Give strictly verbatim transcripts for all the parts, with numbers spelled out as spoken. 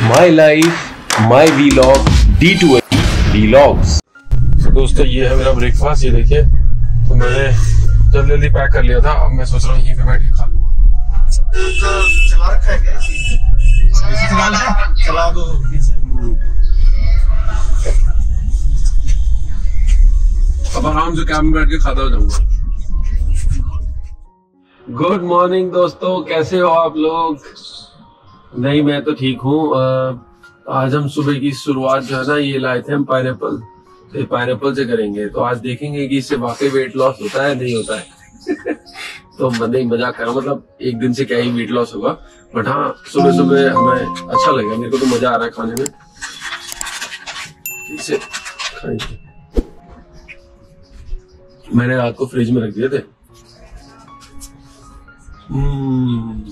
My life my vlog D two vlogs. दोस्तों ये है मेरा ब्रेकफास्ट, ये देखिए। तो मैंने जल्दी जल्दी पैक कर लिया था, अब मैं सोच रहा हूँ यहीं पे बैठ के खा लूंगा। चला रखा है क्या? चला दो। अब आराम से कैब में बैठ के खाता हो जाऊंगा। गुड मॉर्निंग दोस्तों, कैसे हो आप लोग? नहीं, मैं तो ठीक हूँ। आज हम सुबह की शुरुआत जो है ना, ये लाए थे हम पाइनएप्पल। तो पाइनएप्पल से करेंगे, तो आज देखेंगे कि इससे वाकई वेट लॉस होता है नहीं होता है। तो नहीं, मजाक कर रहा हूं, मतलब एक दिन से क्या ही वेट लॉस होगा, बट हाँ सुबह सुबह हमें अच्छा लगेगा। मेरे को तो मजा आ रहा है खाने में। इसे खाएंगे। मैंने रात को फ्रिज में रख दिए थे। हम्म,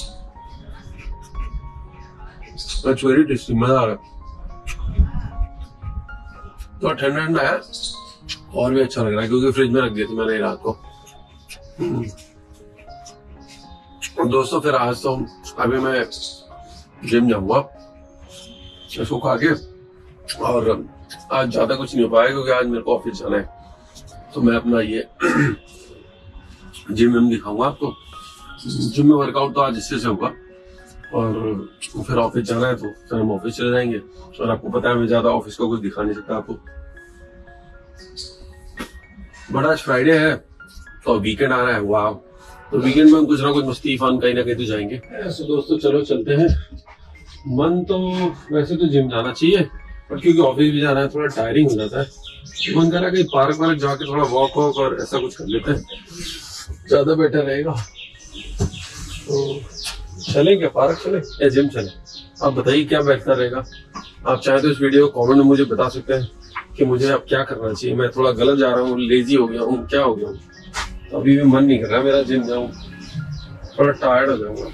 That's very tasty, मजा आ रहा है। तो ठंडा ठंडा है और भी अच्छा लग रहा है, क्योंकि फ्रिज में रख दिए थे मैंने रात को। और दोस्तों फिर आज तो अभी मैं जिम जाऊंगा इसको खा के, और आज ज्यादा कुछ नहीं हो पाएगा क्योंकि आज मेरे को ऑफिस जाना है। तो मैं अपना ये जिम में दिखाऊंगा आपको। जिम में वर्कआउट तो आज इससे से होगा, और फिर ऑफिस जाना है तो फिर हम ऑफिस चले जाएंगे। और आपको पता है मैं ज्यादा ऑफिस का कुछ दिखा नहीं सकता आपको। बट आज फ्राइडे है तो वीकेंड आ रहा है। वाह, तो वीकेंड में हम कुछ ना कुछ मस्ती फन कहीं ना कहीं तो जाएंगे। ऐसे दोस्तों चलो चलते हैं। मन तो वैसे तो जिम जाना चाहिए, बट क्योंकि ऑफिस भी जाना है थोड़ा टायरिंग हो जाता है। मन करा कि पार्क वार्क जाके थोड़ा वॉक वॉक और ऐसा कुछ कर लेते हैं, ज्यादा बेटर रहेगा। तो चले क्या, पार्क चले या जिम चले? आप बताइए क्या बेहतर रहेगा। आप चाहे तो इस वीडियो को कमेंट में मुझे बता सकते हैं कि मुझे अब क्या करना चाहिए। मैं थोड़ा गलत जा रहा हूँ, लेजी हो गया हूँ, क्या हो गया हूँ, तो अभी भी मन नहीं कर रहा मेरा जिम जाऊँ, थोड़ा टायर्ड हो जाऊंगा।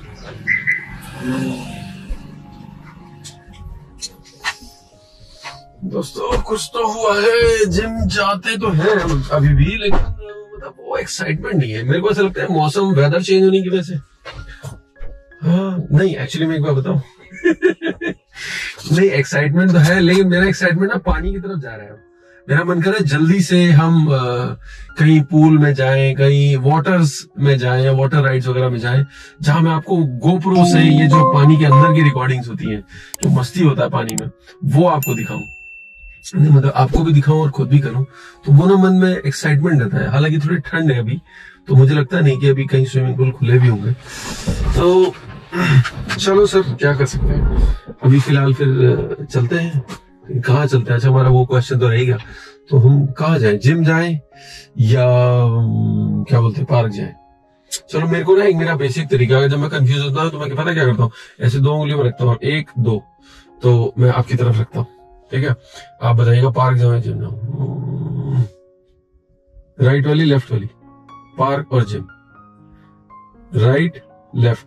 दोस्तों कुछ तो हुआ है, जिम जाते तो हैं अभी भी, लेकिन मतलब वो एक्साइटमेंट नहीं है। मेरे को ऐसा लगता है मौसम, वेदर चेंज होने की वजह से। हाँ, नहीं एक्चुअली मैं एक बार बताऊं नहीं, एक्साइटमेंट तो है, लेकिन मेरा एक्साइटमेंट ना पानी की तरफ जा रहा है। मेरा मन कर रहा है जल्दी से हम आ, कहीं पूल में जाएं, कहीं वाटर्स में जाएं या वाटर राइड्स वगैरह में जाएं, जहां मैं आपको गोप्रो से ये जो पानी के अंदर की रिकॉर्डिंग्स होती हैं, जो मस्ती होता है पानी में, वो आपको दिखाऊं। नहीं मतलब आपको भी दिखाऊं और खुद भी करूं, तो वो ना मन में एक्साइटमेंट रहता है। हालांकि थोड़ी ठंड है अभी, तो मुझे लगता नहीं कि अभी कहीं स्विमिंग पूल खुले भी होंगे। तो चलो सर, क्या कर सकते हैं। अभी फिलहाल फिर चलते हैं। कहाँ चलते हैं? अच्छा, हमारा वो क्वेश्चन तो रहेगा, तो हम कहाँ जाएं? जिम जाएं या क्या बोलते हैं, पार्क जाएं? चलो, मेरे को ना एक मेरा बेसिक तरीका है, जब मैं कंफ्यूज होता हूँ तो मैं पता क्या करता हूँ, ऐसे दो उंगलियों में रखता हूँ, एक दो, तो मैं आपकी तरफ रखता हूँ, ठीक है? आप बताइएगा पार्क जाओ जिम जाओ। राइट वाली, लेफ्ट वाली, पार्क और जिम, राइट लेफ्ट।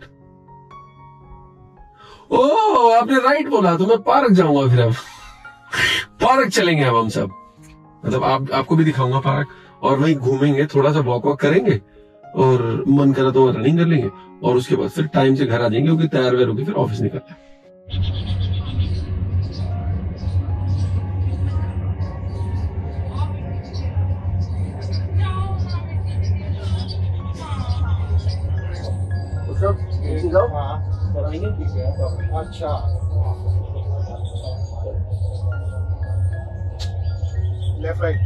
ओह, आपने राइट बोला तो मैं पार्क जाऊंगा। फिर अब पार्क चलेंगे अब हम सब, मतलब आप आपको भी दिखाऊंगा पार्क, और वहीं घूमेंगे, थोड़ा सा वॉक वॉक करेंगे, और मन करा तो रनिंग कर लेंगे, और उसके बाद फिर टाइम से घर आ जाएंगे, क्योंकि तैयार वैयार होकर फिर ऑफिस निकलना है। अच्छा, लेफ्ट राइट।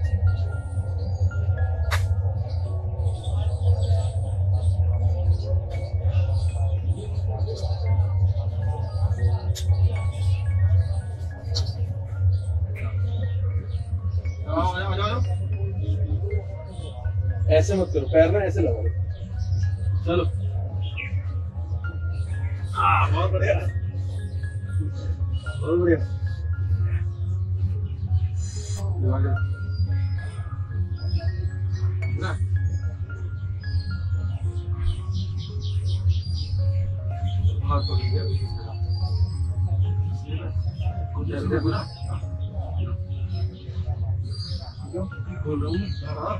ऐसे मत करो, पैर ना ऐसे लगाओ। चलो, हाँ बहुत बढ़िया, बहुत बढ़िया। हाथ पकड़ लिया, बोल रहा हूँ। हाँ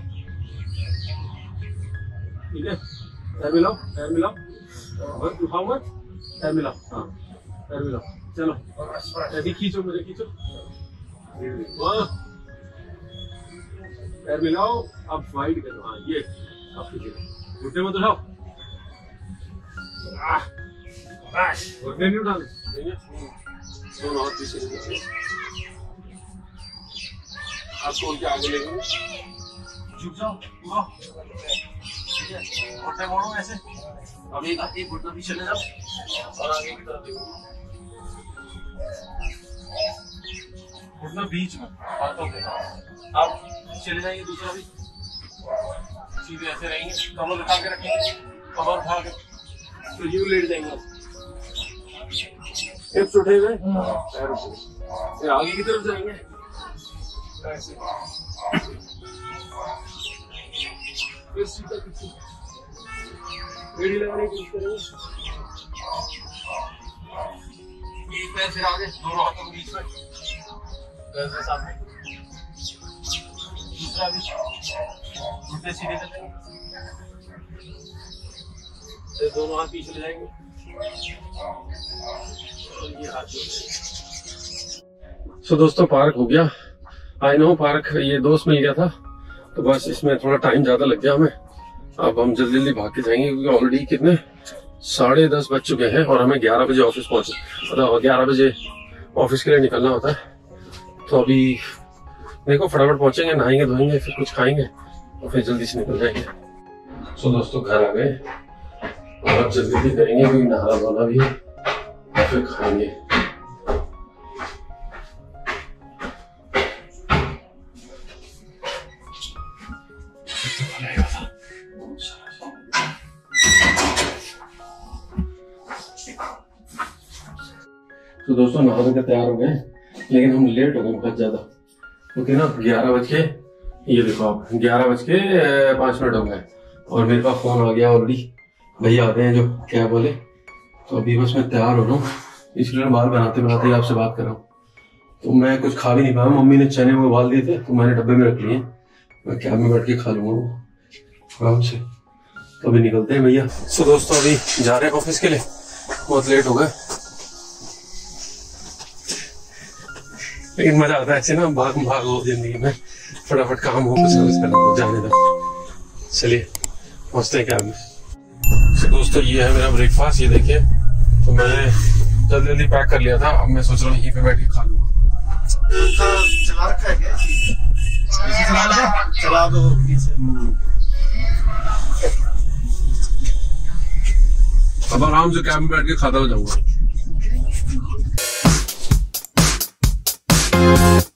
ठीक है, पैर मिलाओ, पैर मिलाओ, हाउ मच, पैर मिलाओ, हाँ पैर मिलाओ। चलो अभी खींचो, मुझे खींचो, पैर मिलाओ, अब वाइड करो। हाँ ये अब खींचो, घुटने मत उठाओ, घुटने नहीं उठाने, दोनों हाथ पीछे नीचे, हाथ खोल के आगे लेंगे, झुक जाओ, घुटने मोड़ो ऐसे, अब एक एक घुटना पीछे ले जाओ और आगे की तरफ देखो, घुटना बीच में हाथों के, अब चले जाएंगे दूसरा भी, सीधे ऐसे रहेंगे, कमर उठा के रखेंगे, कमर उठा के तो यूं लेट जाएंगे, हिप्स उठे हुए, पैर उठे, फिर आगे की तरफ जाएंगे ऐसे, फिर सीधा पीछे एड़ी लगाने की कोशिश करेंगे, एक पैर फिर आगे, दोनों हाथों के बीच में, पैर से सामने, दूसरा भी घुटने सीधे कर देंगे, फिर दोनों हाथ पीछे ले जाएंगे और ये हाथ जोड़ेंगे। सो दोस्तों पार्क हो गया, आई नो पार्क ये दोस्त मिल गया था तो बस इसमें थोड़ा टाइम ज्यादा लग गया हमें। अब हम जल्दी जल्दी भाग के जाएंगे क्योंकि ऑलरेडी कितने साढ़े दस बज चुके हैं और हमें ग्यारह बजे ऑफिस पहुंचे, मतलब ग्यारह बजे ऑफिस के लिए निकलना होता है। तो अभी देखो फटाफट पहुंचेंगे, नहाएंगे धोएंगे, फिर कुछ खाएंगे और फिर जल्दी से निकल जाएंगे। सो दोस्तों घर आ गए और अब जल्दी जल्दी करेंगे क्योंकि नहाना धोना भी है और फिर खाएंगे। तो दोस्तों नहा धो के तैयार हो गए लेकिन हम लेट हो गए बहुत ज्यादा क्योंकि ना ग्यारह बज के ये देखो आप ग्यारह बज के पांच मिनट हो गए और मेरे पास फोन आ गया ऑलरेडी, भैया आते हैं जो क्या बोले। तो अभी बस मैं तैयार हो रहा हूँ, इसलिए बाल बनाते बनाते ही आपसे बात कर रहा हूँ। तो मैं कुछ खा भी नहीं पाया, मम्मी ने चने वो उबाल दिए थे तो मैंने डब्बे में रख लिए, मैं कैब में बैठ के खा लूंगा वो आराम से। तो अभी निकलते हैं भैया। सो दोस्तों अभी जा रहे हैं ऑफिस के लिए, बहुत लेट हो गए लेकिन मजा आता है ऐसे ना भाग भाग हो जिंदगी में, फटाफट काम हो सर्विस करना हो, जाने दो। चलिए पहुंचते हैं कैब में। तो दोस्तों ये है मेरा ब्रेकफास्ट, ये देखिए। तो मैंने जल्दी जल्दी पैक कर लिया था, अब मैं सोच रहा हूँ यहीं पे बैठ के खा लूंगा। चला रखा है क्या? चला दो, चला दो अब आराम से कैब में बैठ के खाता हो जाऊंगा।